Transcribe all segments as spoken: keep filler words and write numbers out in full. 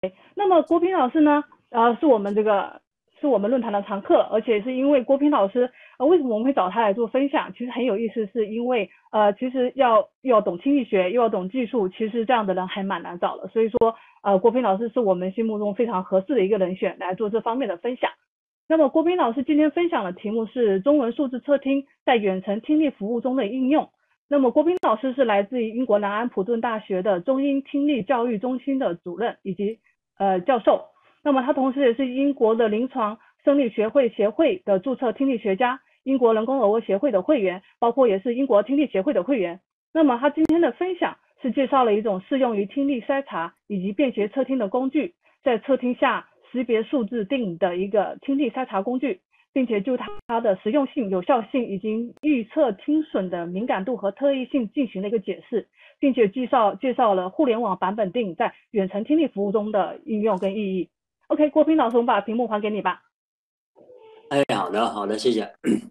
那么郭斌老师呢，呃，是我们这个是我们论坛的常客，而且是因为郭斌老师，呃，为什么我们会找他来做分享？其实很有意思，是因为呃，其实要又要懂听力学，又要懂技术，其实这样的人还蛮难找的。所以说，呃，郭斌老师是我们心目中非常合适的一个人选来做这方面的分享。那么郭斌老师今天分享的题目是中文数字测听在远程听力服务中的应用。那么郭斌老师是来自于英国南安普顿大学的中英听力教育中心的主任以及呃教授。那么他同时也是英国的临床生理学会协会的注册听力学家，英国人工耳蜗协会的会员，包括也是英国听力协会的会员。那么他今天的分享是介绍了一种适用于听力筛查以及便携测听的工具，在测听下识别数字定的一个听力筛查工具，并且就它的实用性、有效性以及预测听损的敏感度和特异性进行了一个解释，并且介绍介绍了互联网版本定在远程听力服务中的应用跟意义。OK， 郭斌老师，我们把屏幕还给你吧。 哎，好的，好的，谢谢。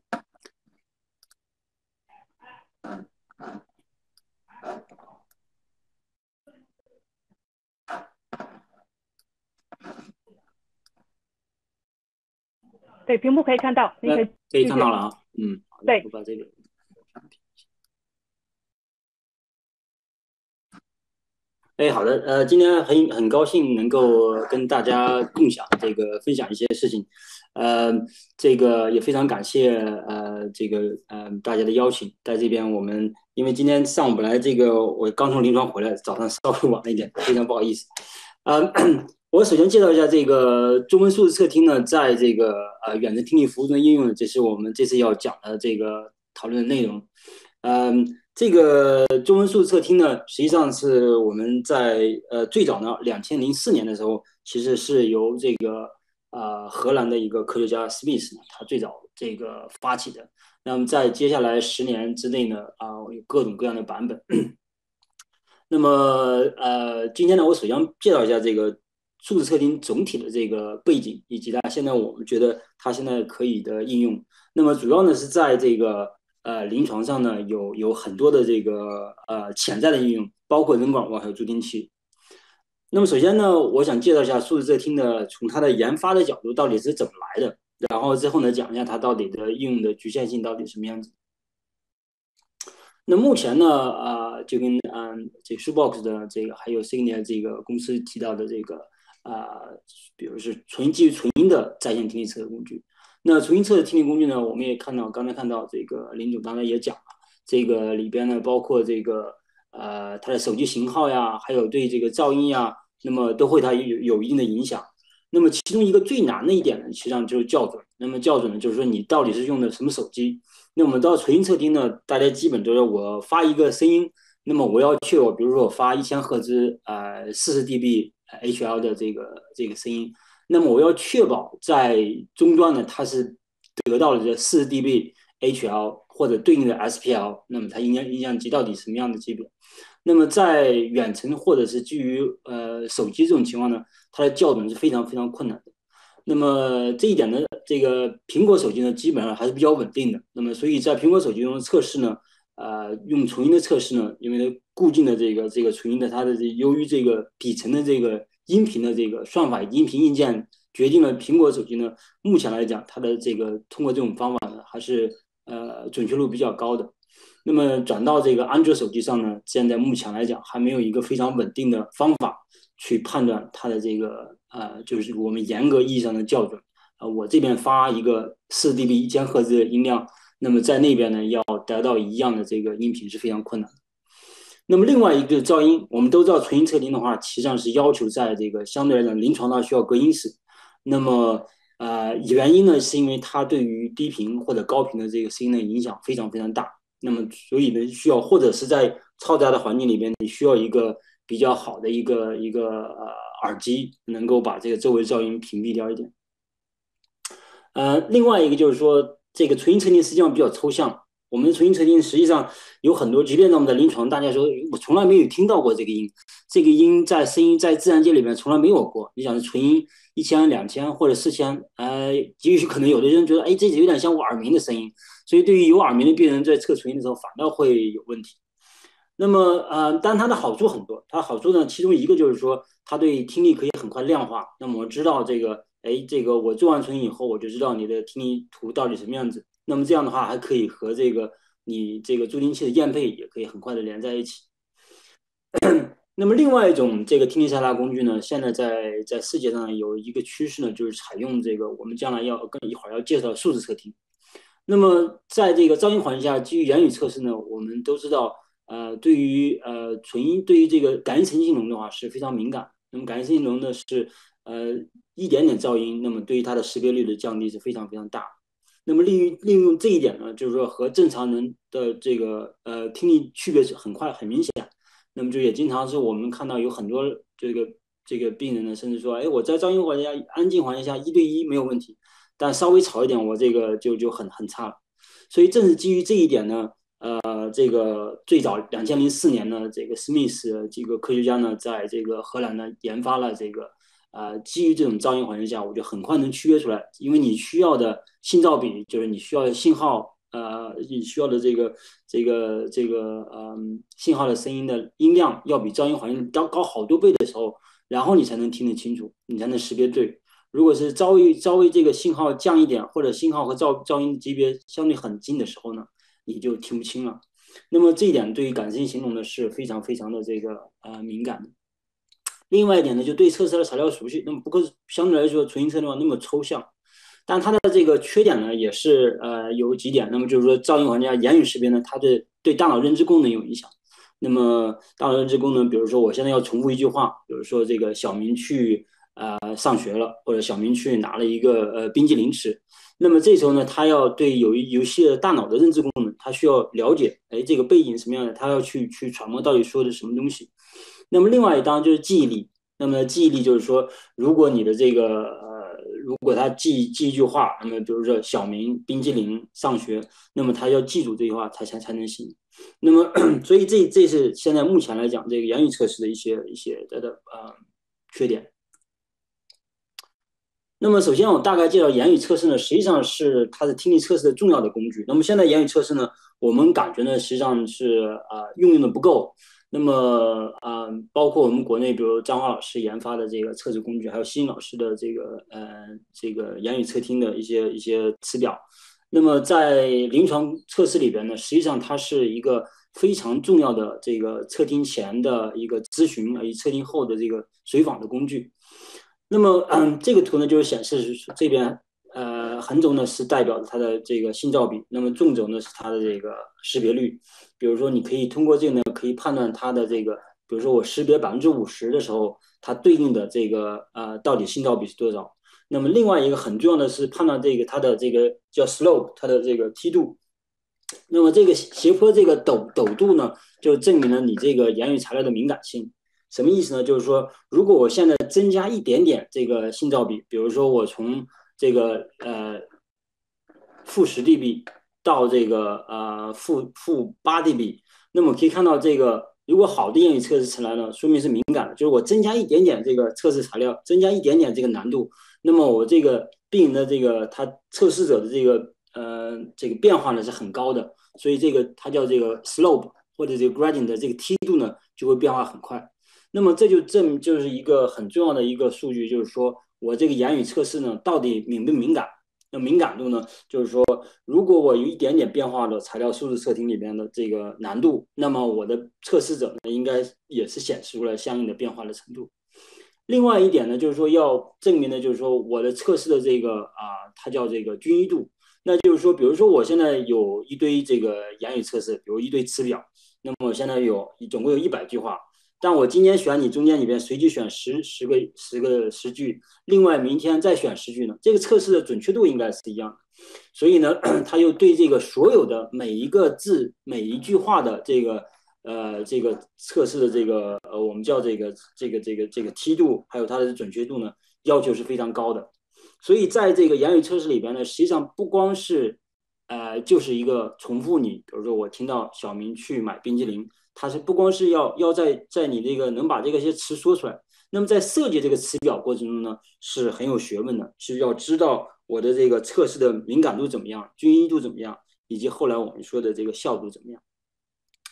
对，屏幕可以看到，你可以可以继续。 看到了啊，嗯，好的， 对， 我把这个。哎，好的，呃，今天很很高兴能够跟大家共享这个分享一些事情，呃，这个也非常感谢呃这个呃大家的邀请，在这边我们因为今天上午本来这个我刚从临床回来，早上稍微晚了一点，非常不好意思，呃，我首先介绍一下这个中文数字测听呢，在这个呃远程听力服务中的应用，这是我们这次要讲的这个讨论的内容，嗯、这个中文数字测听呢，实际上是我们在呃最早呢，两千零四年的时候，其实是由这个呃荷兰的一个科学家 Smith 呢，他最早这个发起的。那么在接下来十年之内呢，啊、有各种各样的版本。那么呃，今天呢，我首先介绍一下这个数字测听总体的这个背景，以及它现在我们觉得它现在可以的应用。那么主要呢是在这个呃临床上呢有有很多的这个呃潜在的应用，包括人工耳蜗还有助听器。那么首先呢，我想介绍一下数字测听的从它的研发的角度到底是怎么来的，然后之后呢讲一下它到底的应用的局限性到底什么样子。那目前呢，呃，就跟嗯这个 Shoebox 的这个还有 Signia 这个公司提到的这个啊、呃，比如是纯基于纯音的在线听力测试工具。那纯音测试听力工具呢，我们也看到，刚才看到这个林总刚才也讲了，这个里边呢包括这个呃它的手机型号呀，还有对这个噪音呀，那么都会它有有一定的影响。那么其中一个最难的一点呢，实际上就是校准。那么校准呢，就是说你到底是用的什么手机。那我们到纯音测听呢，大家基本都是我发一个声音，那么我要确保，比如说我发一千赫兹呃四十 dB H L 的这个这个声音，那么我要确保在终端呢它是得到了这四十 dB H L 或者对应的 S P L， 那么它音量音量级到底什么样的级别？那么在远程或者是基于呃手机这种情况呢，它的校准是非常非常困难的。那么这一点呢，这个苹果手机呢，基本上还是比较稳定的。那么所以在苹果手机中的测试呢，呃，用纯音的测试呢，因为固定的这个这个纯音的它的这由于这个底层的这个音频的这个算法音频硬件决定了苹果手机呢，目前来讲它的这个通过这种方法呢，还是呃准确率比较高的。那么转到这个安卓手机上呢，现在目前来讲还没有一个非常稳定的方法去判断它的这个呃，就是我们严格意义上的校准。啊、呃，我这边发一个四 dB 一千赫兹的音量，那么在那边呢要得到一样的这个音频是非常困难的。那么另外一个噪音，我们都知道纯音测听的话，实际上是要求在这个相对来讲临床上需要隔音室。那么呃，原因呢是因为它对于低频或者高频的这个声音的影响非常非常大。那么所以呢，需要或者是在嘈杂的环境里边，你需要一个比较好的一个一个呃耳机，能够把这个周围噪音屏蔽掉一点。呃，另外一个就是说，这个纯音测听实际上比较抽象。我们的纯音测听实际上有很多，即便在我们的临床，大家说我从来没有听到过这个音，这个音在声音在自然界里面从来没有过。你想纯音一千、两千或者四千，呃，也许可能有的人觉得，哎，这有点像我耳鸣的声音。所以对于有耳鸣的病人在测纯音的时候，反倒会有问题。 那么呃，但它的好处很多，它好处呢，其中一个就是说，它对听力可以很快量化。那么我知道这个，哎，这个我做完存以后，我就知道你的听力图到底什么样子。那么这样的话，还可以和这个你这个助听器的验配也可以很快的连在一起。那么另外一种这个听力筛查工具呢，现在在在世界上有一个趋势呢，就是采用这个我们将来要跟一会儿要介绍的数字测听。那么在这个噪音环境下，基于言语测试呢，我们都知道，呃，对于呃纯音，对于这个感应神经丛的话是非常敏感。那么感应神经丛呢是呃一点点噪音，那么对于它的识别率的降低是非常非常大。那么利于利用这一点呢，就是说和正常人的这个呃听力区别是很快很明显。那么就也经常是我们看到有很多这个这个病人呢，甚至说，哎，我在噪音环境下、安静环境下一对一没有问题，但稍微吵一点，我这个就就很很差了。所以正是基于这一点呢，呃，这个最早两千零四年呢，这个史密斯这个科学家呢，在这个荷兰呢研发了这个，呃，基于这种噪音环境下，我就很快能区别出来，因为你需要的信噪比，就是你需要的信号。呃，你需要的这个这个这个嗯、呃、信号的声音的音量要比噪音环境高高好多倍的时候，然后你才能听得清楚，你才能识别对。如果是稍微稍微这个信号降一点，或者信号和噪噪音级别相对很近的时候呢，你就听不清了。那么这一点对于感性形容呢是非常非常的这个呃敏感的。另外一点呢，就对测试的材料熟悉，那么不过相对来说纯音测的话那么抽象。但它的这个缺点呢，也是呃有几点。那么就是说，噪音环境下言语识别呢，它对对大脑认知功能有影响。那么大脑认知功能，比如说我现在要重复一句话，比如说这个小明去呃上学了，或者小明去拿了一个呃冰激凌吃。那么这时候呢，他要对有一游戏的大脑的认知功能，他需要了解，哎，这个背景什么样的，他要去去揣摩到底说的什么东西。那么另外一当就是记忆力。那么记忆力就是说，如果你的这个呃，如果他记记一句话，那么比如说小明冰激凌上学，那么他要记住这句话才才才能行。那么所以这这是现在目前来讲这个言语测试的一些一些的的呃缺点。那么首先我大概介绍言语测试呢，实际上是它是听力测试的重要的工具。那么现在言语测试呢，我们感觉呢实际上是呃运用的不够。那么呃，包括我们国内比如张华老师研发的这个测试工具，还有新老师的这个呃这个言语测听的一些一些词表。那么在临床测试里边呢，实际上它是一个非常重要的这个测听前的一个咨询啊，以及测听后的这个随访的工具。那么，嗯，这个图呢，就是显示这边，呃，横轴呢是代表它的这个信噪比，那么纵轴呢是它的这个识别率。比如说，你可以通过这个呢，可以判断它的这个，比如说我识别百分之五十的时候，它对应的这个呃到底信噪比是多少。那么另外一个很重要的是判断这个它的这个叫 slope，它的这个梯度。那么这个斜坡这个陡陡度呢，就证明了你这个言语材料的敏感性。什么意思呢？就是说，如果我现在增加一点点这个信噪比，比如说我从这个呃负十 dB 到这个呃负负八 dB，那么可以看到这个如果好的言语测试材料呢，说明是敏感的，就是我增加一点点这个测试材料，增加一点点这个难度，那么我这个病人的这个他测试者的这个呃这个变化呢是很高的，所以这个它叫这个 slope 或者这个 gradient 的这个梯度呢就会变化很快。那么这就证就是一个很重要的一个数据，就是说我这个言语测试呢到底敏不敏感？那敏感度呢，就是说如果我有一点点变化的材料数字测听里边的这个难度，那么我的测试者呢应该也是显示出来相应的变化的程度。另外一点呢，就是说要证明的，就是说我的测试的这个啊，它叫这个均一度。那就是说，比如说我现在有一堆这个言语测试，比如一堆词表，那么我现在有总共有一百句话，但我今天选你中间里边随机选十十个十个十句，另外明天再选十句呢，这个测试的准确度应该是一样的。所以呢，他又对这个所有的每一个字、每一句话的这个呃这个测试的这个呃我们叫这个这个这个这个梯度，还有它的准确度呢，要求是非常高的。所以在这个言语测试里边呢，实际上不光是呃就是一个重复你，比如说我听到小明去买冰激凌，它是不光是要要在在你这个能把这个些词说出来，那么在设计这个词表过程中呢，是很有学问的，是要知道我的这个测试的敏感度怎么样，均一度怎么样，以及后来我们说的这个效度怎么样。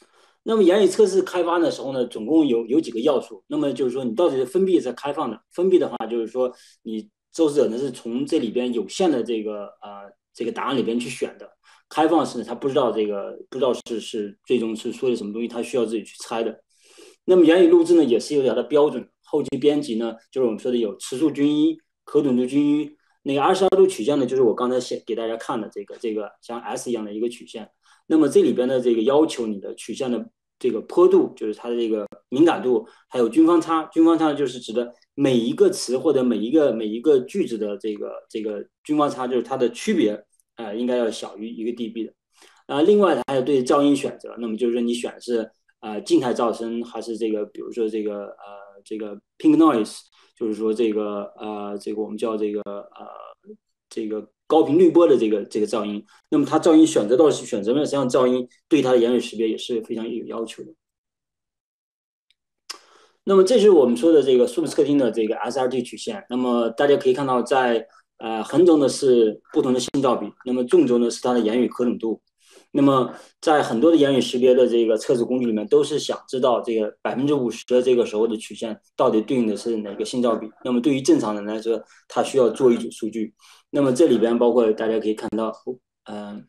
那么言语测试开发的时候呢，总共有有几个要素。那么就是说，你到底是封闭还是开放的？封闭的话，就是说你受试者呢是从这里边有限的这个呃这个答案里边去选的。开放式呢，他不知道这个不知道是是最终是说的什么东西，他需要自己去猜的。那么言语录制呢，也是有它的标准。后期编辑呢，就是我们说的有词数均一、可准度均一。那个二十二度曲线呢，就是我刚才写给大家看的这个这个像 S 一样的一个曲线。那么这里边的这个要求你的曲线的这个坡度，就是它的这个敏感度，还有均方差。均方差就是指的每一个词或者每一个每一个句子的这个这个均方差，就是它的区别啊、呃，应该要小于一个 dB 的。啊、呃，另外还有对噪音选择，那么就是说你选的是啊、呃、静态噪声，还是这个比如说这个呃这个 pink noise， 就是说这个呃这个我们叫这个呃这个高频滤波的这个这个噪音。那么它噪音选择到选择面，实际上噪音对它的言语识别也是非常有要求的。那么这是我们说的这个数字客厅的这个 S R T 曲线。那么大家可以看到在，在呃横轴呢是不同的信噪比，那么纵轴呢是它的言语可准度。那么在很多的言语识别的这个测试工具里面，都是想知道这个百分之五十的这个时候的曲线到底对应的是哪个信噪比。那么对于正常人来说，它需要做一组数据。那么这里边包括大家可以看到，嗯、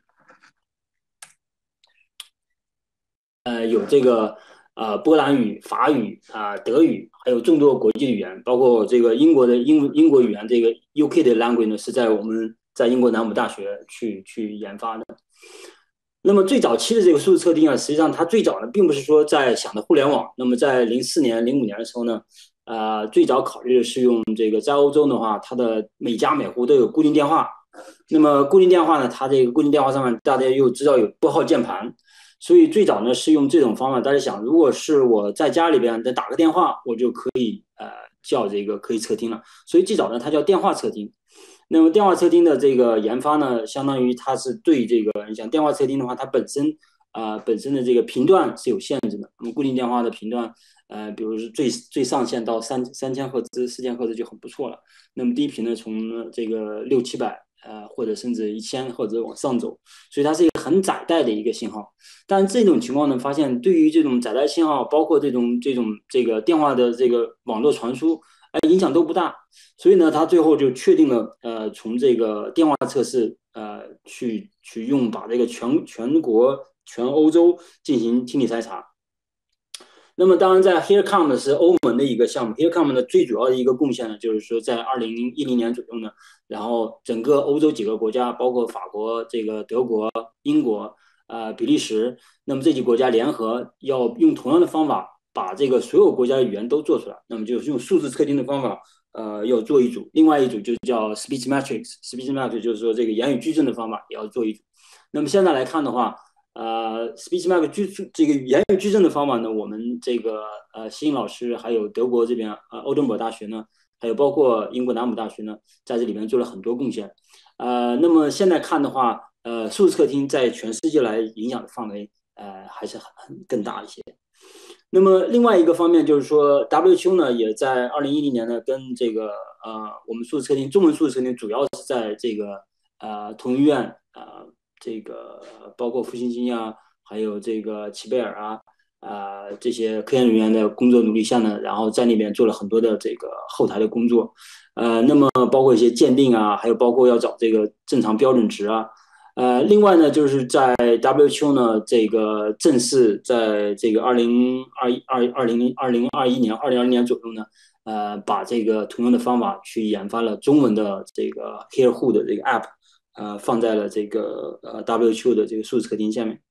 呃呃有这个呃波兰语、法语啊、呃、德语，还有众多国际语言，包括这个英国的英英国语言，这个 U K 的 language 呢是在我们在英国南普大学去去研发的。那么最早期的这个数字测定啊，实际上它最早呢，并不是说在想的互联网。那么在零四年、零五年的时候呢，呃，最早考虑的是用这个在欧洲的话，它的每家每户都有固定电话。那么固定电话呢，它这个固定电话上面大家又知道有拨号键盘，所以最早呢是用这种方法。大家想，如果是我在家里边再打个电话，我就可以呃叫这个可以测听了。所以最早呢，它叫电话测听。那么电话测听的这个研发呢，相当于它是对这个，你像电话测听的话，它本身啊、呃、本身的这个频段是有限制的。那么固定电话的频段，呃，比如是最最上限到三三千赫兹、四千赫兹就很不错了。那么低频呢，从这个六七百呃或者甚至一千赫兹往上走，所以它是一个很窄带的一个信号。但这种情况呢，发现对于这种窄带信号，包括这种这种这个电话的这个网络传输，哎，影响都不大。所以呢，他最后就确定了，呃，从这个电话测试，呃，去去用把这个全全国全欧洲进行听力筛查。那么当然，在 HearCom 是欧盟的一个项目，HearCom 的最主要的一个贡献呢，就是说在二零一零年左右呢，然后整个欧洲几个国家，包括法国、这个德国、英国、呃比利时，那么这几个国家联合要用同样的方法，把这个所有国家的语言都做出来，那么就是用数字测定的方法。呃，要做一组，另外一组就叫 speech metrics，speech metrics 就是说这个言语矩阵的方法也要做一组。那么现在来看的话，呃，speech metrics 这个言语矩阵的方法呢，我们这个呃新颖老师还有德国这边呃欧登堡大学呢，还有包括英国南普大学呢，在这里面做了很多贡献。呃，那么现在看的话，呃，数字客厅在全世界来影响的范围，呃，还是很更大一些。那么另外一个方面就是说 ，W H O 呢也在二零一零年呢跟这个呃我们数字测定中文数字测定主要是在这个呃同医院呃这个包括复兴基金啊，还有这个齐贝尔啊啊、呃、这些科研人员的工作努力下呢，然后在那边做了很多的这个后台的工作，呃那么包括一些鉴定啊，还有包括要找这个正常标准值啊。呃，另外呢，就是在 W H O 呢，这个正式在这个二零二一、二二零二零二一年、二零二零年左右呢，呃，把这个同样的方法去研发了中文的这个 Hear Who 的这个 App， 呃，放在了这个呃 W H O 的这个数字客厅下面。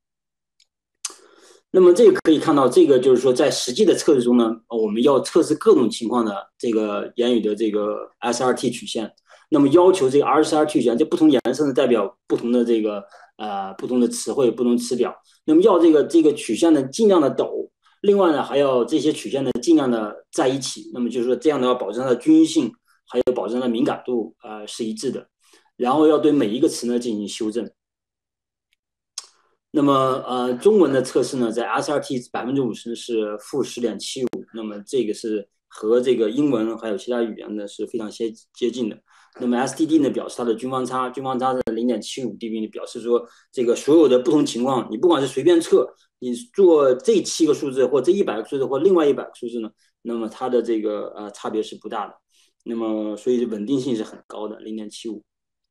那么这个可以看到，这个就是说在实际的测试中呢，我们要测试各种情况的这个言语的这个 S R T 曲线。那么要求这个 S R T 曲线，这不同颜色呢代表不同的这个呃不同的词汇、不同词表。那么要这个这个曲线呢尽量的陡，另外呢还要这些曲线呢尽量的在一起。那么就是说这样的话，保证它的均匀性，还有保证它的敏感度呃是一致的。然后要对每一个词呢进行修正。那么呃，中文的测试呢，在 S R T 百分之五十是负十点七五，那么这个是和这个英文还有其他语言呢是非常接接近的。那么 S T D 呢表示它的均方差，均方差是零点七五 dB，表示说这个所有的不同情况，你不管是随便测， 你做这七个数字或这一百个数字或另外一百个数字呢，那么它的这个呃差别是不大的。那么所以稳定性是很高的，零点七五。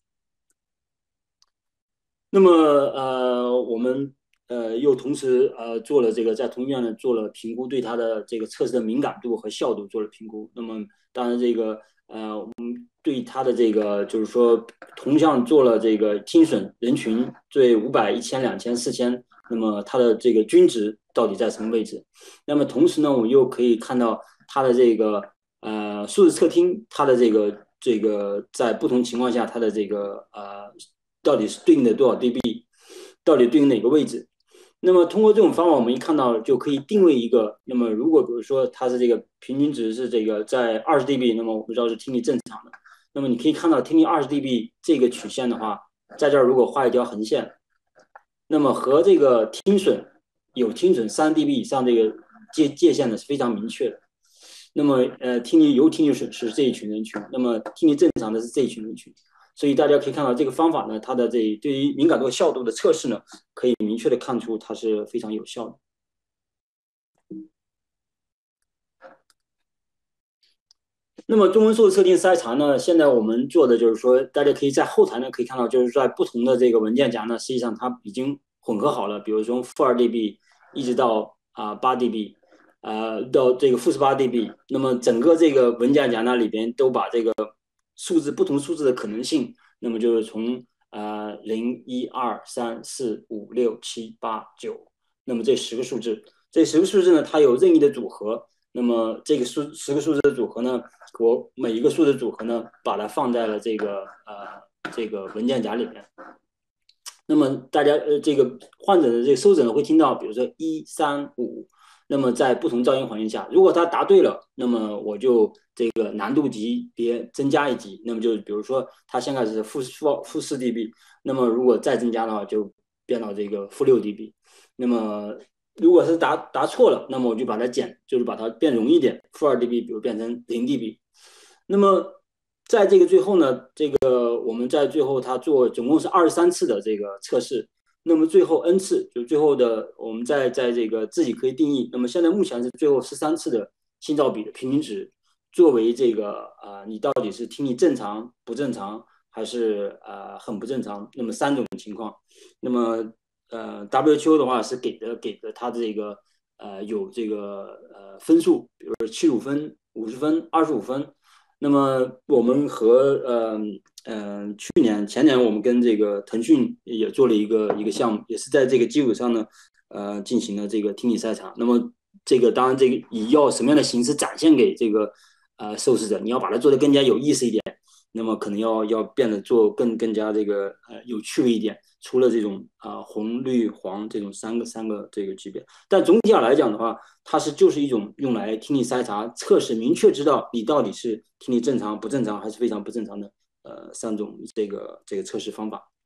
那么呃，我们呃又同时呃做了这个在同医院呢做了评估，对它的这个测试的敏感度和效度做了评估。那么当然这个呃我们对它的这个就是说同项做了这个听损人群，对五百、一千、两千、四千，那么它的这个均值到底在什么位置？那么同时呢，我们又可以看到它的这个呃数字测听，它的这个这个在不同情况下它的这个呃。到底是对应的多少 dB， 到底对应哪个位置？那么通过这种方法，我们一看到就可以定位一个。那么如果比如说它是这个平均值是这个在二十 dB， 那么我们知道是听力正常的。那么你可以看到听力二十 dB 这个曲线的话，在这儿如果画一条横线，那么和这个听损有听损三 dB 以上这个界界限呢是非常明确的。那么呃，听力有听力损失这一群人群，那么听力正常的是这一群人群。所以大家可以看到这个方法呢，它的这对于敏感度效度的测试呢，可以明确的看出它是非常有效的。那么中文数字测定筛查呢，现在我们做的就是说，大家可以在后台呢可以看到，就是在不同的这个文件夹呢，实际上它已经混合好了，比如从负二 dB 一直到啊八 dB， 呃到这个负十八 dB， 那么整个这个文件夹呢里边都把这个数字不同数字的可能性。那么就是从呃零一二三四五六七八九，那么这十个数字，这十个数字呢，它有任意的组合。那么这个数十个数字的组合呢，我每一个数字组合呢，把它放在了这个呃这个文件夹里面。那么大家呃这个患者的这个收诊会听到，比如说一三五。那么在不同噪音环境下，如果他答对了，那么我就这个难度级别增加一级。那么就比如说他现在是负负负四 dB， 那么如果再增加的话，就变到这个负六 dB。那么如果是答答错了，那么我就把它减，就是把它变容易一点，负二 dB， 比如变成零 dB。那么在这个最后呢，这个我们在最后他做总共是二十三次的这个测试。那么最后 n 次，就最后的我们在在这个自己可以定义。那么现在目前是最后十三次的心噪比的平均值，作为这个呃你到底是听力正常不正常，还是呃很不正常？那么三种情况。那么呃 W H O 的话是给的给的它的这个呃有这个呃分数，比如说七十五分、五十分、二十五分。那么我们和呃嗯、呃，去年前年我们跟这个腾讯也做了一个一个项目，也是在这个基础上呢，呃，进行了这个听力筛查。那么这个当然这个以要什么样的形式展现给这个呃受试者，你要把它做得更加有意思一点，那么可能要要变得做更更加这个呃有趣味一点。除了这种啊、呃、红绿黄这种三个三个这个级别，但总体上来讲的话，它是就是一种用来听力筛查测试，明确知道你到底是听力正常不正常还是非常不正常的呃三种这个这个测试方法。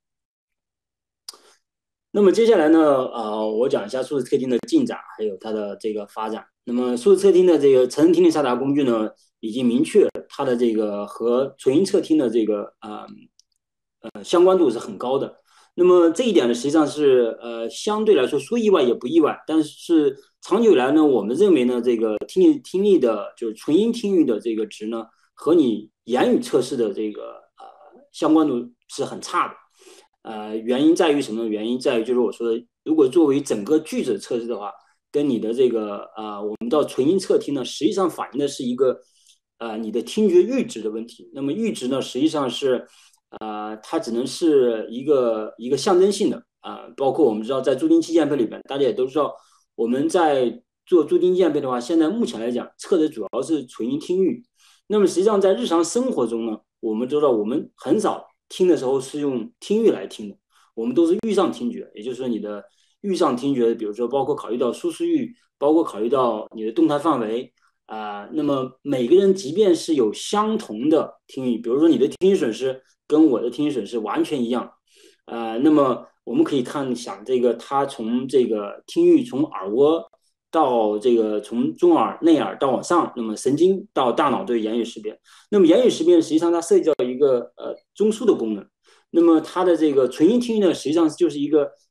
那么接下来呢，呃，我讲一下数字测定的进展，还有它的这个发展。那么数字测定的这个成人听力筛查工具呢，已经明确它的这个和纯音测听的这个呃呃相关度是很高的。那么这一点呢，实际上是呃相对来说说意外也不意外，但是长久以来呢，我们认为呢，这个听力听力的就是纯音听力的这个值呢，和你言语测试的这个呃相关度是很差的。呃，原因在于什么？原因在于就是我说的，如果作为整个句子测试的话，跟你的这个呃，我们到纯音测听呢，实际上反映的是一个呃你的听觉阈值的问题。那么阈值呢，实际上是呃，它只能是一个一个象征性的啊、呃，包括我们知道在助听器键配里边，大家也都知道，我们在做助听键配的话，现在目前来讲测的主要是纯音听域。那么实际上在日常生活中呢，我们知道我们很少听的时候是用听域来听的，我们都是域上听觉，也就是说你的域上听觉，比如说包括考虑到舒适域，包括考虑到你的动态范围啊、呃，那么每个人即便是有相同的听域，比如说你的听力损失跟我的听力损失完全一样，呃，那么我们可以看想这个它从这个听域从耳蜗到这个从中耳内耳到往上，那么神经到大脑对言语识别，那么言语识别实际上它涉及到一个呃中枢的功能，那么它的这个纯音听域呢，实际上就是一个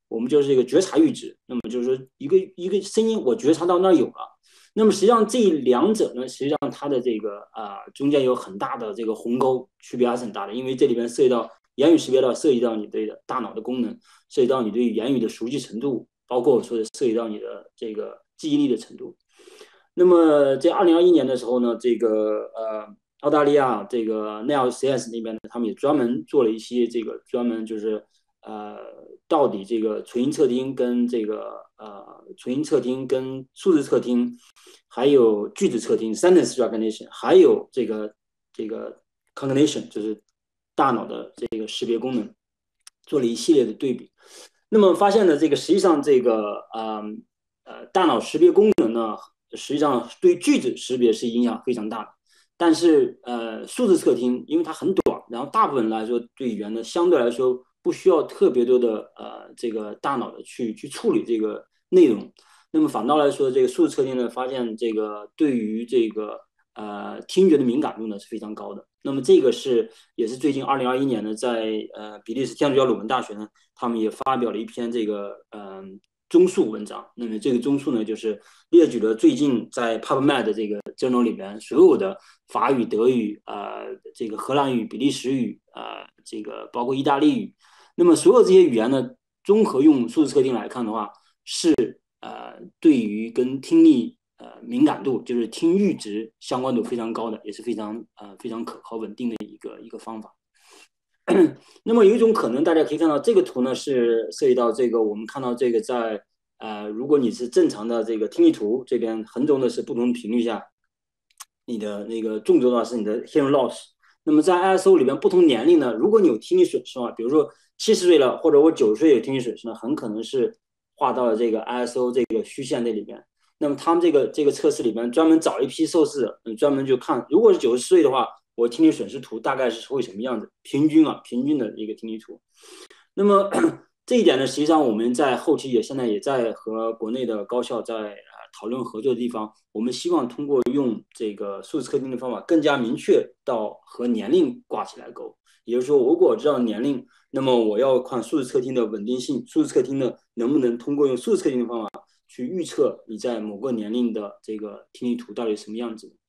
我们就是一个觉察阈值。那么就是说一个一个声音我觉察到那儿有了，那么实际上这两者呢，实际上它的这个啊、呃、中间有很大的这个鸿沟，区别还是很大的，因为这里边涉及到言语识别到涉及到你对的大脑的功能，涉及到你对言语的熟悉程度，包括说涉及到你的这个记忆力的程度。那么在二零二一年的时候呢，这个呃澳大利亚这个奈奥 C S 那边呢，他们也专门做了一些这个专门就是呃到底这个纯音测听跟这个呃纯音测听跟数字测听，还有句子测听 sentence recognition， 还有这个这个 cognition 就是大脑的这个识别功能，做了一系列的对比。那么发现呢，这个实际上这个呃呃大脑识别功能呢，实际上对句子识别是影响非常大的。但是呃数字测听因为它很短，然后大部分来说对语言呢相对来说不需要特别多的呃这个大脑的去去处理这个内容。那么反倒来说，这个数字测听呢，发现这个对于这个呃听觉的敏感度呢是非常高的。那么这个是也是最近二零二一年呢，在呃比利时天主教鲁汶大学呢，他们也发表了一篇这个嗯、呃、综述文章。那么这个综述呢，就是列举了最近在 PubMed 的这个 journal 里面所有的法语、德语、呃这个荷兰语、比利时语、呃这个包括意大利语，那么所有这些语言呢，综合用数字测定来看的话，是呃对于跟听力呃敏感度，就是听阈值相关度非常高的，也是非常呃非常可靠稳定的一个一个方法。那么有一种可能，大家可以看到这个图呢，是涉及到这个我们看到这个在呃，如果你是正常的这个听力图，这边横轴呢是不同频率下，你的那个纵轴呢是你的 hearing loss。那么在 I S O 里边不同年龄呢，如果你有听力损失的话，比如说七十岁了，或者我九十岁有听力损失呢，很可能是划到了这个 I S O 这个虚线这里边。那么他们这个这个测试里边专门找一批受试者，嗯，专门就看，如果是九十岁的话，我听力损失图大概是会什么样子？平均啊，平均的一个听力图。那么这一点呢，实际上我们在后期也现在也在和国内的高校在呃讨论合作的地方，我们希望通过用这个数字测定的方法，更加明确到和年龄挂起来钩。也就是说，如果我知道年龄，那么我要看数字测听的稳定性，数字测听的能不能通过用数字测听的方法去预测你在某个年龄的这个听力图到底什么样子。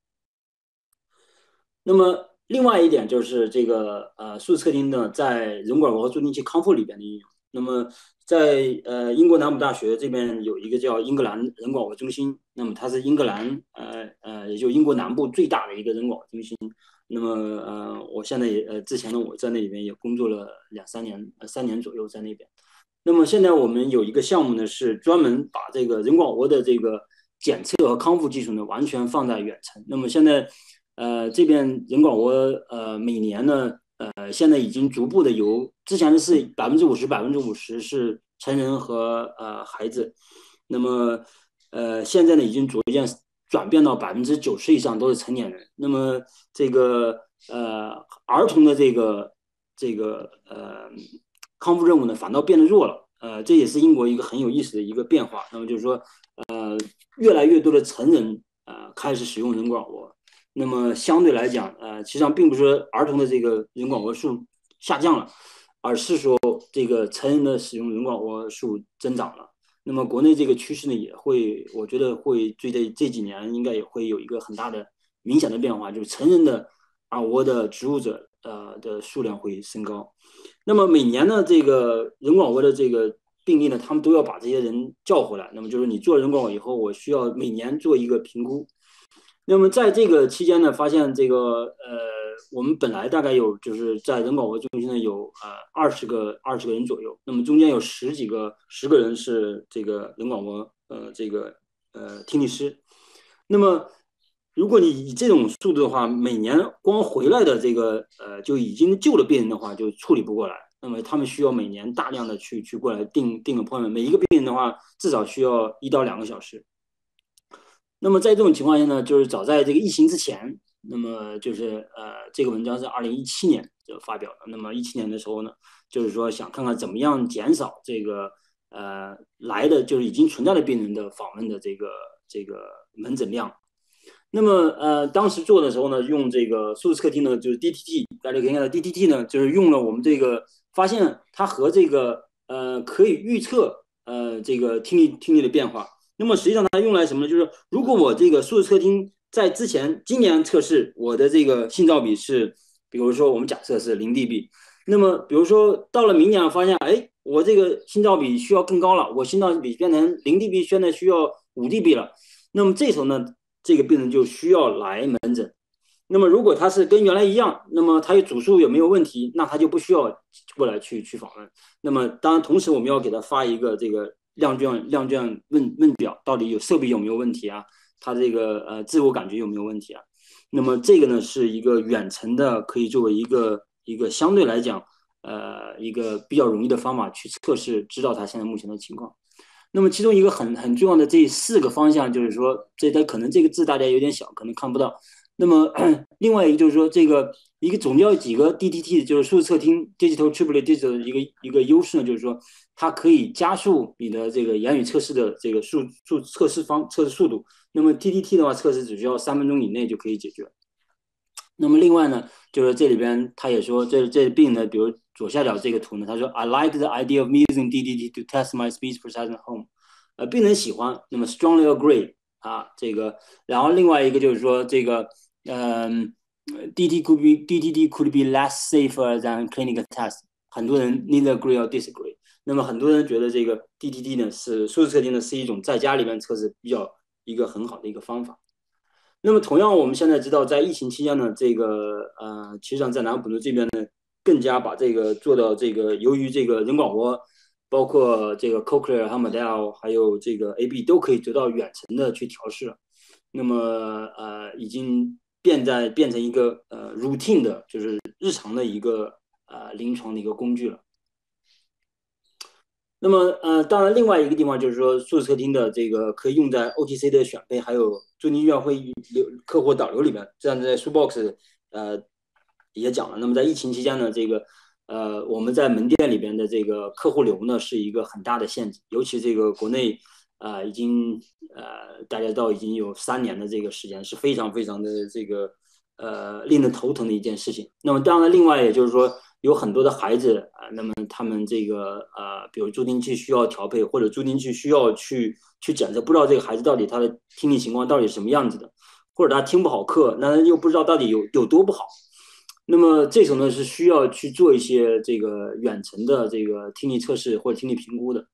那么另外一点就是这个呃数字测听呢，在人管和助听器康复里边的应用。那么在呃英国南普大学这边有一个叫英格兰人广播中心，那么它是英格兰呃呃也就英国南部最大的一个人广播中心。那么呃我现在也呃之前呢我在那里边也工作了两三年呃三年左右在那边。那么现在我们有一个项目呢，是专门把这个人广播的这个检测和康复技术呢完全放在远程。那么现在呃，这边人广播呃每年呢，呃现在已经逐步的由之前的是百分之五十百分之五十是成人和呃孩子，那么呃现在呢已经逐渐转变到百分之九十以上都是成年人。那么这个呃儿童的这个这个呃康复任务呢反倒变得弱了。呃，这也是英国一个很有意思的一个变化。那么就是说，呃，越来越多的成人呃开始使用人广播。那么相对来讲，呃，实际上并不是说儿童的这个人广播数下降了，而是说这个成人的使用人广播数增长了。那么国内这个趋势呢，也会，我觉得会最近这几年应该也会有一个很大的明显的变化，就是成人的耳蜗的植入者呃的数量会升高。那么每年呢，这个人广播的这个病例呢，他们都要把这些人叫回来。那么就是你做人广播以后，我需要每年做一个评估。那么在这个期间呢，发现这个呃，我们本来大概有就是在人广播中心呢有呃二十个二十个人左右，那么中间有十几个十个人是这个人广播呃这个呃听力师。那么如果你以这种速度的话，每年光回来的这个呃就已经救了病人的话，就处理不过来。那么他们需要每年大量的去去过来定定个 appointment， 每一个病人的话至少需要一到两个小时。那么在这种情况下呢，就是早在这个疫情之前，那么就是呃，这个文章是二零一七年就发表的。那么一七年的时候呢，就是说想看看怎么样减少这个呃来的就是已经存在的病人的访问的这个这个门诊量。那么呃，当时做的时候呢，用这个数字客厅呢，就是 D T T， 大家可以看到 D T T 呢，就是用了我们这个发现它和这个呃可以预测呃这个听力听力的变化。那么实际上它用来什么呢？就是如果我这个数字测听在之前今年测试我的这个信噪比是，比如说我们假设是零 dB，那么比如说到了明年发现，哎，我这个信噪比需要更高了，我信噪比变成零 dB，现在需要五 dB 了。那么这时候呢，这个病人就需要来门诊。那么如果他是跟原来一样，那么他有主诉有没有问题，那他就不需要过来去去访问。那么当然，同时我们要给他发一个这个量卷量卷问问表，到底有设备有没有问题啊？他这个呃自我感觉有没有问题啊？那么这个呢是一个远程的，可以作为一个一个相对来讲呃一个比较容易的方法去测试，知道他现在目前的情况。那么其中一个很很重要的这四个方向，就是说，这它可能这个字大家有点小，可能看不到。那么另外一个就是说，这个一个总要几个 D T T， 就是数字测听 Digital Triplet Digital 的一个一个优势呢，就是说它可以加速你的这个言语测试的这个速速测试方测试速度。那么 T T T 的话，测试只需要三分钟以内就可以解决。那么另外呢，就是这里边他也说，这这病呢，比如左下角这个图呢，他说 I like the idea of using D T T to test my speech processing at home， 呃，病人喜欢，那么 strongly agree 啊，这个，然后另外一个就是说这个，嗯、呃、，D T could be D T T could be less safer than clinical test， 很多人 neither agree or disagree。那么很多人觉得这个 D T T 呢是数字测定呢是一种在家里面测试比较一个很好的一个方法。那么同样，我们现在知道，在疫情期间呢，这个呃，其实上在南普顿这边呢，更加把这个做到这个，由于这个人广播，包括这个 Cochlear 和 Model， 还有这个 A B 都可以得到远程的去调试。那么呃，已经变在变成一个呃 routine 的，就是日常的一个呃临床的一个工具了。那么，呃，当然，另外一个地方就是说，数字客厅的这个可以用在 O T C 的选配，还有助听医院会议流客户导流里面。这样在 Shoebox 呃也讲了。那么在疫情期间呢，这个呃我们在门店里边的这个客户流呢是一个很大的限制，尤其这个国内啊、呃、已经呃大家知道已经有三年的这个时间，是非常非常的这个呃令人头疼的一件事情。那么当然，另外也就是说。有很多的孩子啊，那么他们这个呃，比如助听器需要调配，或者助听器需要去去检测，不知道这个孩子到底他的听力情况到底是什么样子的，或者他听不好课，那又不知道到底有有多不好。那么这时候呢，是需要去做一些这个远程的这个听力测试或者听力评估的。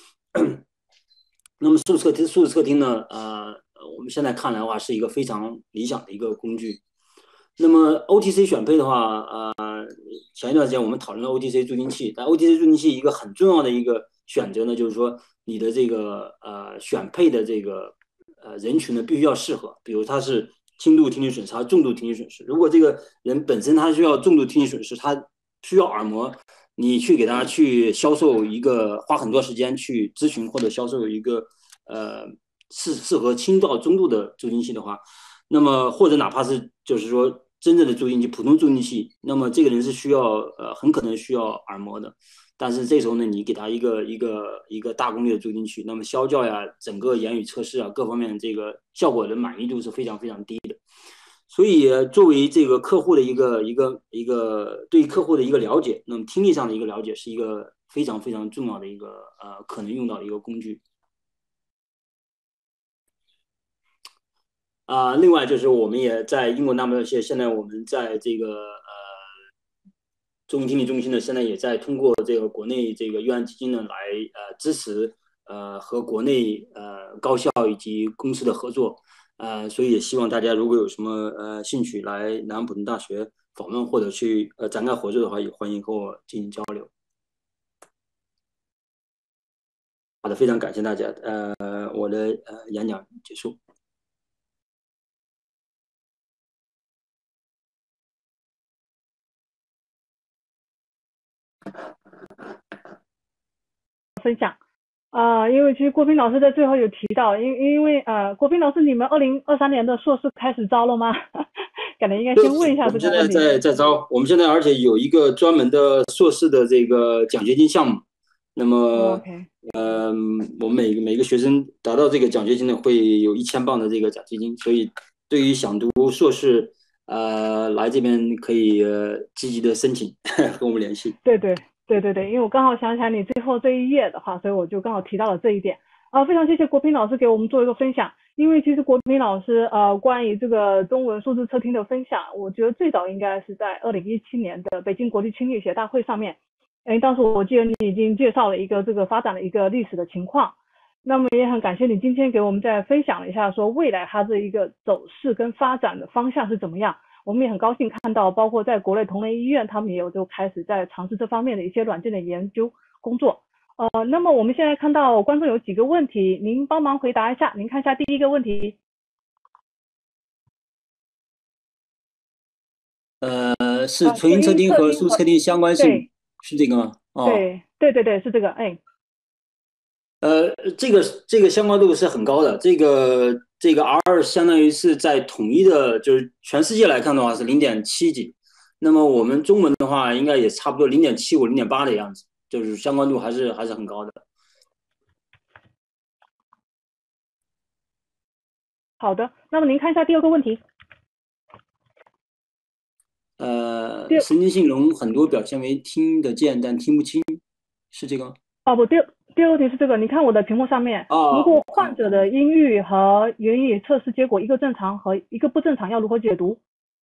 那么数字测听，数字测听呢，呃，我们现在看来的话，是一个非常理想的一个工具。那么 O T C 选配的话，呃，前一段时间我们讨论了 O T C 助听器，但 O T C 助听器一个很重要的一个选择呢，就是说你的这个呃选配的这个呃人群呢必须要适合，比如他是轻度听力损失、重度听力损失。如果这个人本身他需要重度听力损失，他需要耳膜，你去给他去销售一个花很多时间去咨询或者销售一个呃适适合轻到中度的助听器的话，那么或者哪怕是就是说。真正的助听器，普通助听器，那么这个人是需要呃，很可能需要耳膜的，但是这时候呢，你给他一个一个一个大功率的助听器，那么消教呀，整个言语测试啊，各方面这个效果的满意度是非常非常低的。所以作为这个客户的一个一个一个对客户的一个了解，那么听力上的一个了解是一个非常非常重要的一个呃可能用到的一个工具。啊、呃，另外就是我们也在英国那么些，现在我们在这个呃中医听力中心呢，现在也在通过这个国内这个预案基金呢来呃支持呃和国内呃高校以及公司的合作，呃，所以也希望大家如果有什么呃兴趣来南安普顿大学访问或者去呃展开合作的话，也欢迎和我进行交流。好的，非常感谢大家，呃，我的呃演讲结束。 分享。啊、呃，因为其实郭斌老师在最后有提到，因因为呃，郭斌老师，你们二零二三年的硕士开始招了吗？感觉应该先问一下这个问题。 我们现在在在招，我们现在而且有一个专门的硕士的这个奖学金项目。那么， okay. 呃，我们每个每个学生达到这个奖学金呢，会有一千磅的这个奖学金。所以，对于想读硕士，呃，来这边可以、呃、积极的申请和我们联系。 对对。 对对对，因为我刚好想起来你最后这一页的话，所以我就刚好提到了这一点。啊、呃，非常谢谢国平老师给我们做一个分享。因为其实国平老师呃关于这个中文数字测听的分享，我觉得最早应该是在二零一七年的北京国际听力学大会上面。哎，当时我记得你已经介绍了一个这个发展的一个历史的情况。那么也很感谢你今天给我们再分享了一下，说未来它这一个走势跟发展的方向是怎么样。我们也很高兴看到，包括在国内同类医院，他们也有就开始在尝试这方面的一些软件的研究工作。呃，那么我们现在看到观众有几个问题，您帮忙回答一下。您看一下第一个问题。 呃，是啊，纯纯音测音测听和听和数字测听相关性， 对是这个吗？哦， 对对对对，是这个，哎。 呃，这个这个相关度是很高的，这个这个 R 相当于是在统一的，就是全世界来看的话是零点七几，那么我们中文的话应该也差不多零点七五、零点八的样子，就是相关度还是还是很高的。 好的，那么您看一下第二个问题。第呃， 二神经性聋很多表现为听得见但听不清，是这个吗？ 哦不，第二第二个问题是这个，你看我的屏幕上面，如哦， 果我看我看， 患者的音域和言语测试结果一个正常和一个不正常，要如何解读？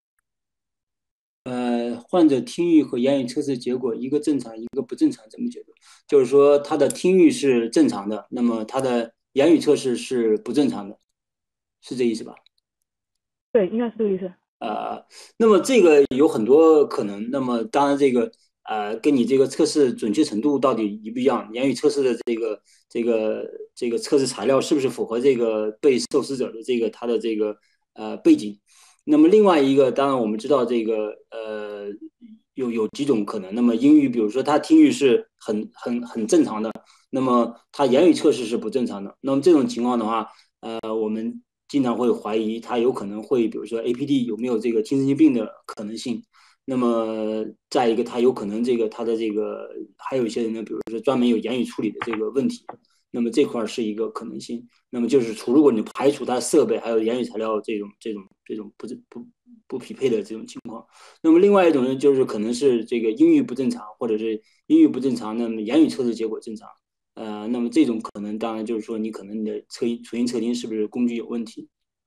呃，患者听力和言语测试结果一个正常，一个不正常，怎么解读？就是说他的听力是正常的，那么他的言语测试是不正常的，是这意思吧？ 对，应该是这个意思。 呃，那么这个有很多可能，那么当然这个呃，跟你这个测试准确程度到底一不一样，言语测试的这个这个这个测试材料是不是符合这个被受试者的这个他的这个呃背景？那么另外一个，当然我们知道这个呃有有几种可能，那么英语比如说他听语是很很很正常的，那么他言语测试是不正常的，那么这种情况的话，呃，我们经常会怀疑他有可能会，比如说 A P D 有没有这个听神经病的可能性。那么再一个，他有可能这个他的这个还有一些人呢，比如说专门有言语处理的这个问题，那么这块是一个可能性。那么就是除如果你排除他设备还有言语材料这种这种这种不不不匹配的这种情况，那么另外一种呢，就是可能是这个音域不正常，或者是音域不正常，那么言语测试结果正常。呃，那么这种可能当然就是说，你可能你的测音纯音测听是不是工具有问题？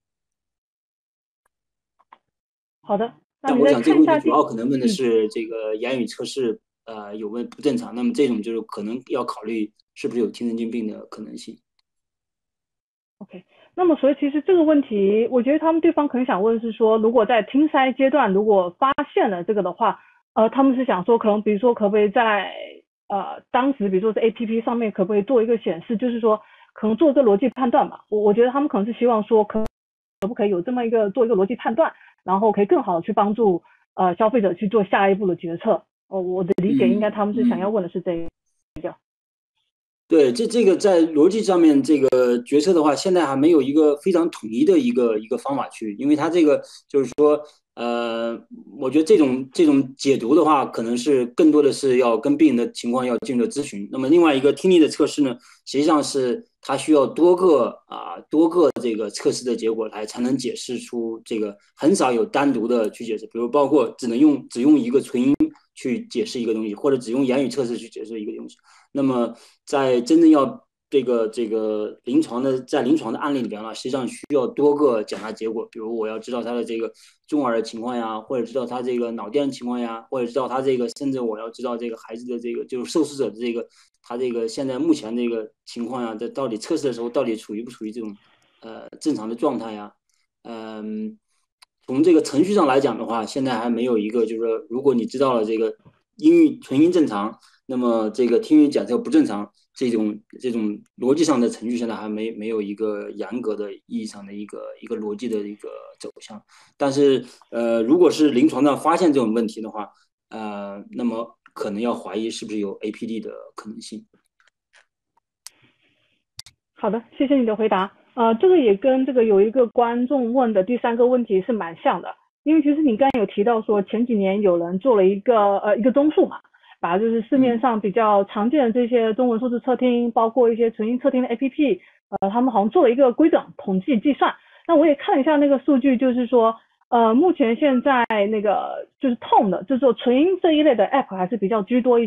好的，那但你再我想这个问题看一下第， 主要可能问的嗯是这个言语测试呃有问不正常，那么这种就是可能要考虑是不是有听神经病的可能性。 ，OK。那么所以其实这个问题，我觉得他们对方可能想问是说，如果在听筛阶段如果发现了这个的话，呃，他们是想说可能比如说可不可以在呃当时比如说是 A P P 上面可不可以做一个显示，就是说可能做一个逻辑判断吧。我我觉得他们可能是希望说可可不可以有这么一个做一个逻辑判断，然后可以更好的去帮助呃消费者去做下一步的决策。哦，我的理解应该嗯他们是想要嗯。 问的是这个。 对，这这个在逻辑上面，这个决策的话，现在还没有一个非常统一的一个一个方法去，因为它这个就是说，呃，我觉得这种这种解读的话，可能是更多的是要跟病人的情况要进入咨询。那么另外一个听力的测试呢，实际上是它需要多个啊多个这个测试的结果来才能解释出这个，很少有单独的去解释，比如包括只能用只用一个纯音去解释一个东西，或者只用言语测试去解释一个东西。那么在真正要这个这个临床的在临床的案例里边呢，实际上需要多个检查结果，比如我要知道他的这个中耳的情况呀，或者知道他这个脑电情况呀，或者知道他这个，甚至我要知道这个孩子的这个就是受试者的这个他这个现在目前这个情况呀，这到底测试的时候到底处于不处于这种呃正常的状态呀？嗯，从这个程序上来讲的话，现在还没有一个就是说，如果你知道了这个音域纯音正常。那么这个听语检测不正常这种这种逻辑上的程序，现在还没没有一个严格的意义上的一个一个逻辑的一个走向。但是呃，如果是临床上发现这种问题的话，呃，那么可能要怀疑是不是有 A P D 的可能性。 好的，谢谢你的回答。呃，这个也跟这个有一个观众问的第三个问题是蛮像的，因为其实你刚才有提到说前几年有人做了一个呃一个综述嘛，把就是市面嗯上比较常见的这些中文数字测听，包括一些纯音测听的 A P P，呃，他们好像做了一个规整统计计算。那我也看了一下那个数据，就是说，呃，目前现在那个就是痛的，就是说纯音这一类的 App 还是比较居多一些。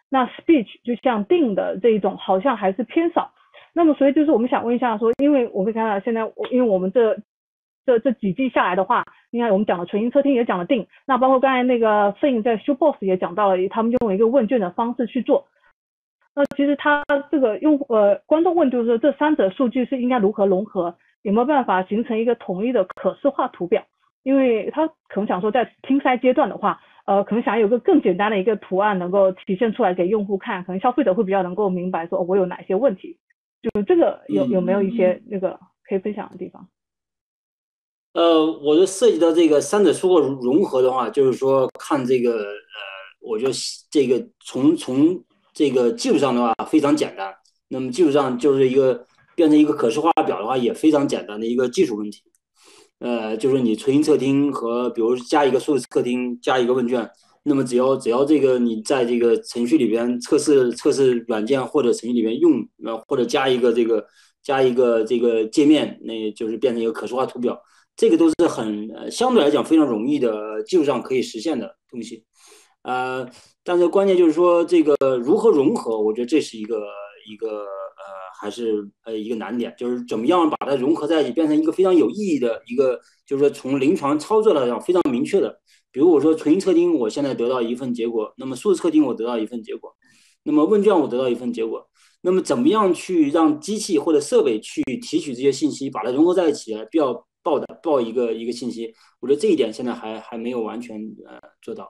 那 speech 就像定的这一种好像还是偏少。那么所以就是我们想问一下说，因为我们看到现在因为我们这这这几季下来的话，你看我们讲了纯音测听，也讲了定，那包括刚才那个 Fin 在 Shoebox 也讲到了，他们用一个问卷的方式去做。那其实他这个用呃观众问就是说这三者数据是应该如何融合，有没有办法形成一个统一的可视化图表？因为他可能想说在听筛阶段的话，呃，可能想有个更简单的一个图案能够体现出来给用户看，可能消费者会比较能够明白说、哦、我有哪些问题，就这个有有没有一些那个可以分享的地方？ 呃，我就涉及到这个三者数据融合的话，就是说看这个呃，我觉得这个从从这个技术上的话非常简单，那么技术上就是一个变成一个可视化表的话也非常简单的一个技术问题。呃，就是你纯音测听和比如加一个数字测听，加一个问卷，那么只要只要这个你在这个程序里边测试测试软件或者程序里边用，呃或者加一个这个加一个这个界面，那就是变成一个可视化图表，这个都是很、呃、相对来讲非常容易的技术上可以实现的东西。呃，但是关键就是说这个如何融合，我觉得这是一个一个呃还是呃一个难点，就是怎么样把它融合在一起，变成一个非常有意义的一个，就是说从临床操作来讲非常明确的。比如我说纯音测听，我现在得到一份结果，那么数字测听我得到一份结果，那么问卷我得到一份结果，那么怎么样去让机器或者设备去提取这些信息，把它融合在一起，必要报的报一个一个信息，我觉得这一点现在还还没有完全呃做到。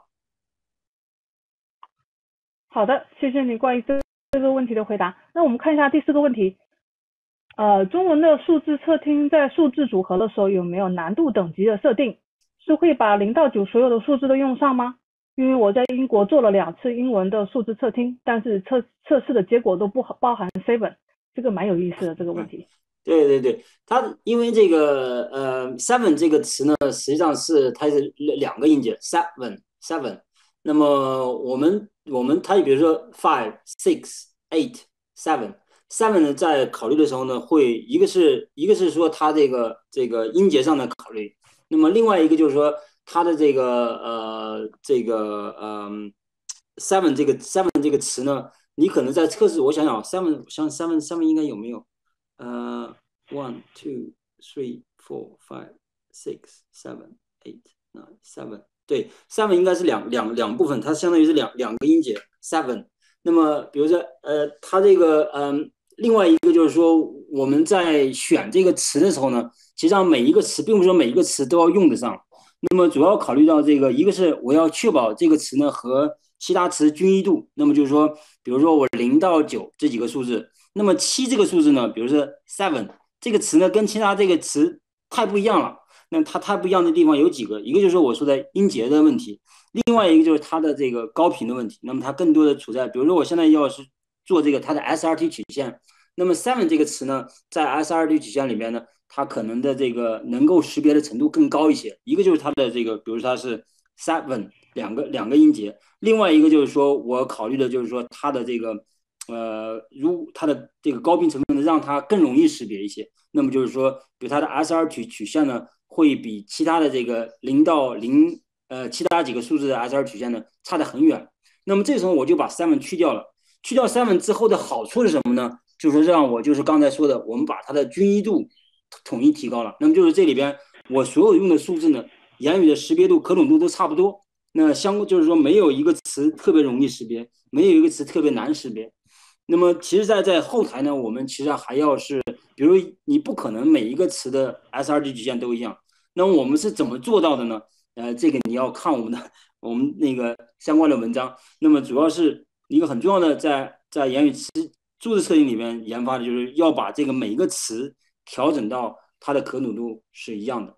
好的，谢谢你关于这这个问题的回答。那我们看一下第四个问题，呃，中文的数字测听在数字组合的时候有没有难度等级的设定？是会把零到九所有的数字都用上吗？因为我在英国做了两次英文的数字测听，但是测测试的结果都不包含 seven， 这个蛮有意思的这个问题。 对对对，它因为这个呃 seven 这个词呢，实际上是它是两个音节 seven seven。那么我们我们它比如说 five six eight seven seven 呢，在考虑的时候呢，会一个是一个是说它这个这个音节上的考虑，那么另外一个就是说它的这个呃这个嗯、呃、seven 这个 seven 这个词呢，你可能在测试，我想想 seven 像 seven seven 应该有没有？呃、uh,，one, two, three, four, five, six, seven, eight, nine, seven。对 ，seven 应该是两两两部分，它相当于是两两个音节 seven。那么，比如说，呃，它这个，嗯、呃，另外一个就是说，我们在选这个词的时候呢，实际上每一个词，并不是说每一个词都要用得上。那么，主要考虑到这个，一个是我要确保这个词呢和其他词均一度。那么就是说，比如说我零到九这几个数字。那么七这个数字呢，比如说 seven 这个词呢，跟其他这个词太不一样了。那它太不一样的地方有几个，一个就是我说的音节的问题，另外一个就是它的这个高频的问题。那么它更多的处在，比如说我现在要是做这个它的 S R T 曲线，那么 seven 这个词呢，在 S R T 曲线里面呢，它可能的这个能够识别的程度更高一些。一个就是它的这个，比如说它是 seven 两个两个音节，另外一个就是说我考虑的就是说它的这个。呃，如它的这个高频成分呢，让它更容易识别一些。那么就是说，比如它的 S R 曲曲线呢，会比其他的这个零到零呃其他几个数字的 S R 曲线呢差得很远。那么这时候我就把 seven 去掉了。去掉 seven 之后的好处是什么呢？就是让我就是刚才说的，我们把它的均一度统一提高了。那么就是这里边我所有用的数字呢，言语的识别度、可懂度都差不多。那相就是说，没有一个词特别容易识别，没有一个词特别难识别。那么其实在，在在后台呢，我们其实还要是，比如你不可能每一个词的 S R T 曲线都一样。那我们是怎么做到的呢？呃，这个你要看我们的我们那个相关的文章。那么主要是一个很重要的在，在在言语词数字测评里面研发的，就是要把这个每一个词调整到它的可懂度是一样的。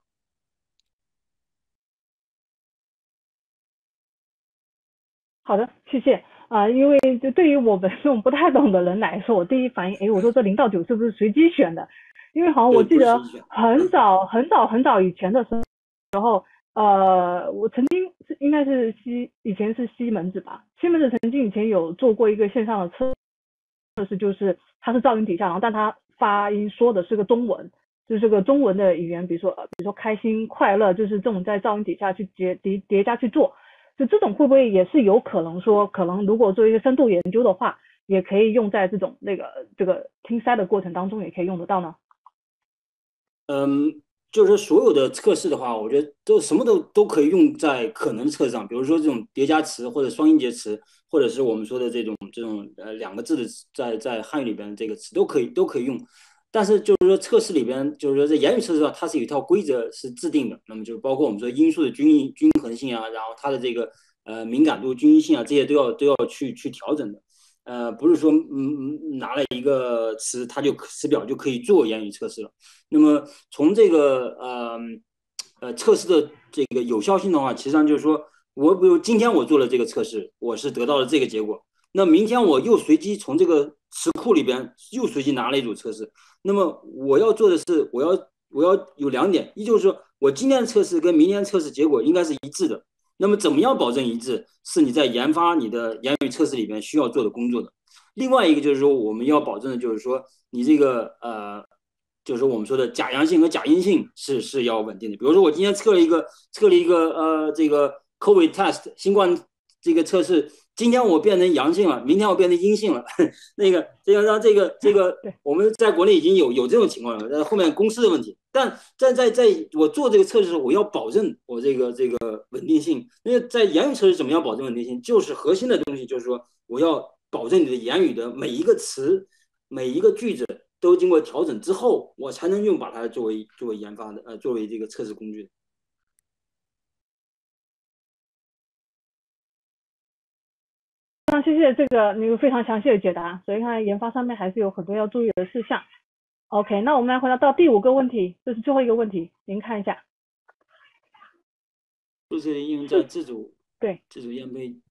好的，谢谢啊、呃，因为就对于我们这种不太懂的人来说，我第一反应，哎，我说这零到九是不是随机选的？因为好像我记得很早很早很早以前的时候，呃，我曾经是应该是西以前是西门子吧，西门子曾经以前有做过一个线上的测试，就是它是噪音底下，然后但它发音说的是个中文，就是这个中文的语言，比如说比如说开心快乐，就是这种在噪音底下去叠叠叠加去做。 就这种会不会也是有可能说，可能如果做一个深度研究的话，也可以用在这种那个这个听筛的过程当中，也可以用得到呢？ 嗯，就是说所有的测试的话，我觉得都什么都都可以用在可能测试上，比如说这种叠加词或者双音节词，或者是我们说的这种这种呃两个字的在在汉语里边这个词都可以都可以用。但是就是说测试里边，就是说在言语测试上，它是有一套规则是制定的，那么就是包括我们说因素的均均衡性啊，然后它的这个呃敏感度、均匀性啊，这些都要都要去去调整的。呃，不是说嗯拿了一个词，它就词表就可以做言语测试了。那么从这个呃呃测试的这个有效性的话，实际上就是说我比如今天我做了这个测试，我是得到了这个结果，那明天我又随机从这个词库里边又随机拿了一组测试，那么我要做的是我要我要有两点，一就是说我今天的测试跟明天测试结果应该是一致的。那么怎么样保证一致，是你在研发你的言语测试里面需要做的工作的。另外一个就是说，我们要保证的就是说，你这个呃，就是我们说的假阳性和假阴性是是要稳定的。比如说，我今天测了一个测了一个呃这个 COVID test 新冠这个测试，今天我变成阳性了，明天我变成阴性了，那个这个让这个这个我们在国内已经有有这种情况了，但后面公司的问题。但在在在我做这个测试的时候，我要保证我这个这个稳定性。因为在言语测试怎么样保证稳定性，就是核心的东西，就是说我要保证你的言语的每一个词、每一个句子都经过调整之后，我才能用把它作为作为研发的呃作为这个测试工具。 非常谢谢这个那个非常详细的解答，所以看来研发上面还是有很多要注意的事项。OK，那我们来回答到第五个问题，这是最后一个问题，您看一下。 数字应用在自主对自主验配，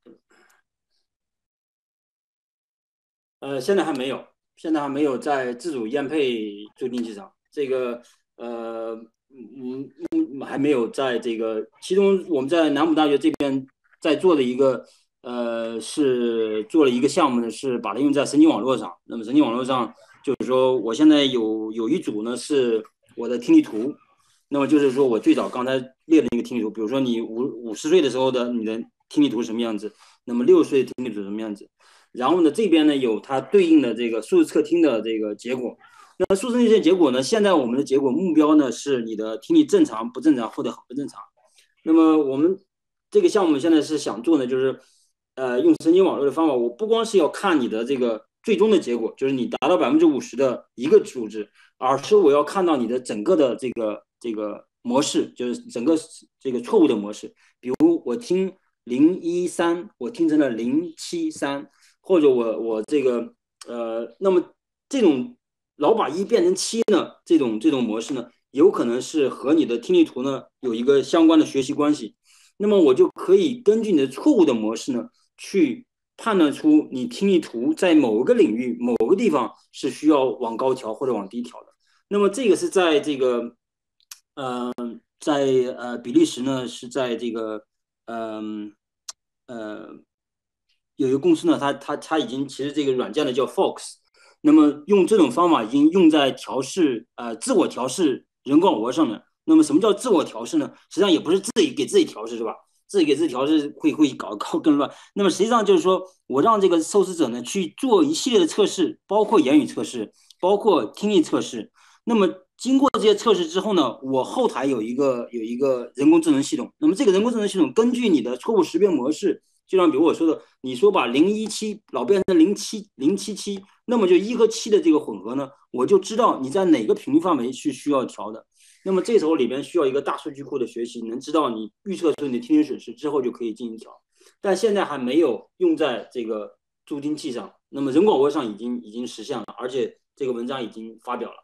呃，现在还没有，现在还没有在自主验配助听器上，这个呃嗯嗯还没有在这个，其中我们在南普大学这边在做的一个呃是做了一个项目呢，是把它用在神经网络上。那么神经网络上就是说，我现在有有一组呢是我的听力图，那么就是说我最早刚才列的那个听力图，比如说你五五十岁的时候的你的听力图是什么样子，那么六十岁的听力图是什么样子。然后呢，这边呢有它对应的这个数字测听的这个结果。那数字那些结果呢，现在我们的结果目标呢是你的听力正常、不正常或者很不正常。那么我们这个项目现在是想做呢，就是呃用神经网络的方法，我不光是要看你的这个最终的结果，就是你达到百分之五十的一个数值，而是我要看到你的整个的这个这个模式，就是整个这个错误的模式。比如我听零一三，我听成了零七三。或者我我这个呃，那么这种老把一变成七呢，这种这种模式呢，有可能是和你的听力图呢有一个相关的学习关系。那么我就可以根据你的错误的模式呢，去判断出你听力图在某个领域某个地方是需要往高调或者往低调的。那么这个是在这个呃，在呃比利时呢，是在这个嗯呃呃有一个公司呢，它它它已经其实这个软件呢叫 Fox，那么用这种方法已经用在调试呃自我调试人工耳蜗上面。那么什么叫自我调试呢？实际上也不是自己给自己调试，是吧？自己给自己调试会会搞搞更乱。那么实际上就是说我让这个受试者呢去做一系列的测试，包括言语测试，包括听力测试。那么经过这些测试之后呢，我后台有一个有一个人工智能系统。那么这个人工智能系统根据你的错误识别模式，就像比如我说的，你说把零一七老变成零七零七七，那么就一和七的这个混合呢，我就知道你在哪个频率范围是需要调的。那么这时候里边需要一个大数据库的学习，能知道你预测出你的听力损失之后就可以进行调。但现在还没有用在这个助听器上，那么人工耳蜗上已经已经实现了，而且这个文章已经发表了。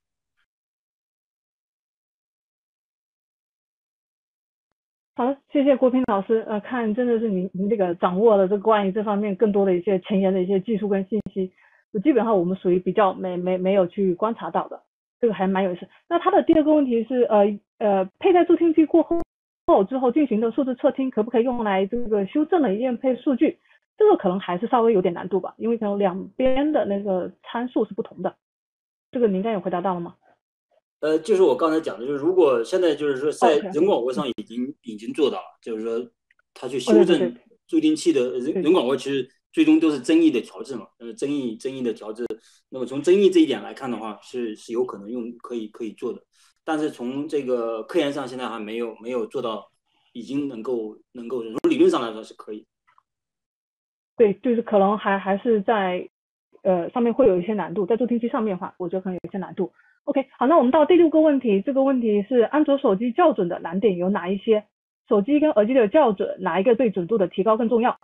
好的，谢谢郭平老师。呃，看真的是您您这个掌握了这关于这方面更多的一些前沿的一些技术跟信息，就基本上我们属于比较没没没有去观察到的，这个还蛮有意思。那他的第二个问题是，呃呃，佩戴助听器过后后之后进行的数字测听，可不可以用来这个修正的验配数据？这个可能还是稍微有点难度吧，因为可能两边的那个参数是不同的。这个您应该有回答到了吗？ 呃，就是我刚才讲的，就是如果现在就是说在 OK， 人工耳蜗上已经已经做到了，就是说它去哦，对对对修正助听器的人对， 人广播，其实最终都是争议的调制嘛，呃，争议争议的调制。那么从争议这一点来看的话，是是有可能用可以可以做的，但是从这个科研上现在还没有没有做到，已经能够能够从理论上来说是可以。 对，就是可能还还是在呃上面会有一些难度，在助听器上面的话，我觉得可能有一些难度。OK，好，那我们到第六个问题，这个问题是安卓手机校准的难点有哪一些？手机跟耳机的校准，哪一个对准度的提高更重要？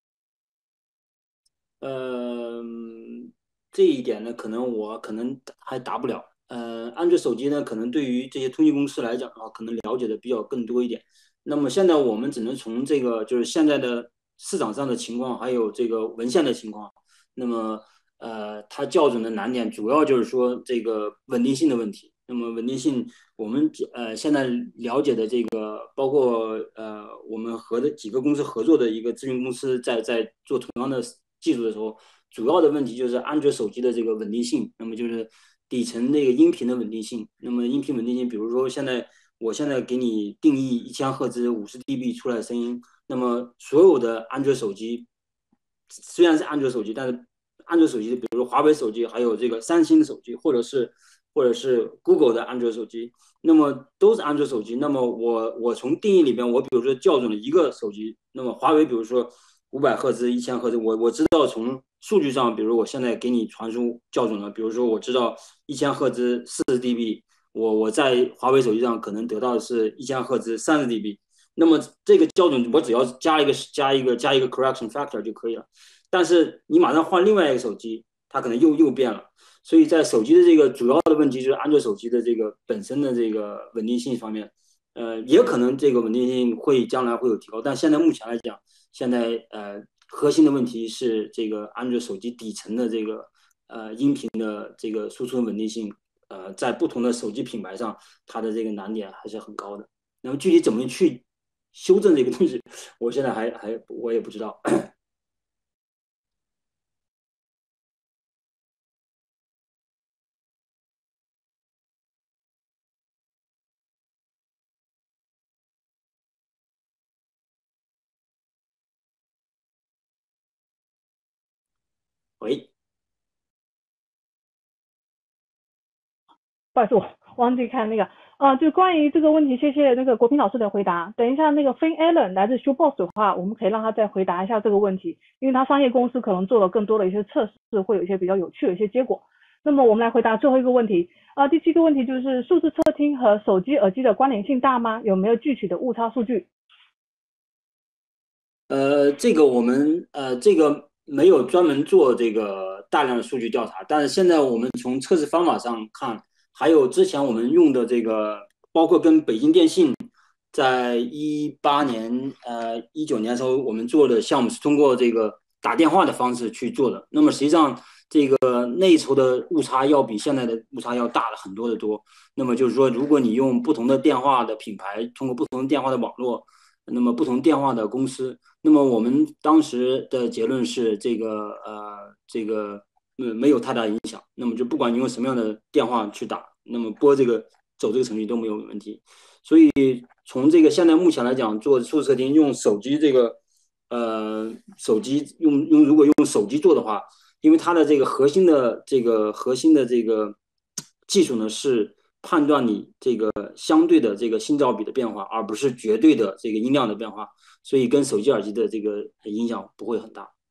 呃，这一点呢，可能我可能还答不了。呃，安卓手机呢，可能对于这些通信公司来讲啊，可能了解的比较更多一点。那么现在我们只能从这个就是现在的市场上的情况，还有这个文献的情况，那么呃，它校准的难点主要就是说这个稳定性的问题。那么稳定性，我们呃现在了解的这个，包括呃我们和的几个公司合作的一个咨询公司在在做同样的技术的时候，主要的问题就是安卓手机的这个稳定性，那么就是底层那个音频的稳定性。那么音频稳定性，比如说现在我现在给你定义一千赫兹五十 dB 出来的声音，那么所有的安卓手机虽然是安卓手机，但是安卓手机，比如说华为手机，还有这个三星的手机，或者是或者是 Google 的安卓手机，那么都是安卓手机。那么我我从定义里边，我比如说校准了一个手机，那么华为比如说五百赫兹、一千赫兹，我我知道从数据上，比如我现在给你传输校准了，比如说我知道一千赫兹四十 dB，我我在华为手机上可能得到的是一千赫兹三十 dB。那么这个校准我只要加一个加一个加一个 correction factor 就可以了。但是你马上换另外一个手机，它可能又又变了。所以在手机的这个主要的问题就是安卓手机的这个本身的这个稳定性方面，呃，也可能这个稳定性会将来会有提高，但现在目前来讲，现在呃核心的问题是这个安卓手机底层的这个呃音频的这个输出稳定性，呃，在不同的手机品牌上，它的这个难点还是很高的。那么具体怎么去修正这个东西，我现在还还我也不知道。喂。 不好意思，我忘记看那个，呃，就关于这个问题，谢谢那个国平老师的回答。等一下那个 Fin Allen 来自 Shoebox 的话，我们可以让他再回答一下这个问题，因为他商业公司可能做了更多的一些测试，会有一些比较有趣的一些结果。那么我们来回答最后一个问题，啊、呃，第七个问题就是数字侧听和手机耳机的关联性大吗？有没有具体的误差数据？ 呃，这个我们呃，这个没有专门做这个大量的数据调查，但是现在我们从测试方法上看，还有之前我们用的这个，包括跟北京电信在一八年、呃一九年的时候，我们做的项目是通过这个打电话的方式去做的。那么实际上，这个那时候的误差要比现在的误差要大了很多的多。那么就是说，如果你用不同的电话的品牌，通过不同的电话的网络，那么不同电话的公司。那么我们当时的结论是，这个呃，这个呃没有太大影响。那么就不管你用什么样的电话去打，那么拨这个走这个程序都没有问题。所以从这个现在目前来讲，做数字客厅用手机这个呃手机用用如果用手机做的话，因为它的这个核心的这个核心的这个技术呢是判断你这个相对的这个信噪比的变化，而不是绝对的这个音量的变化。所以跟手机耳机的这个影响不会很大。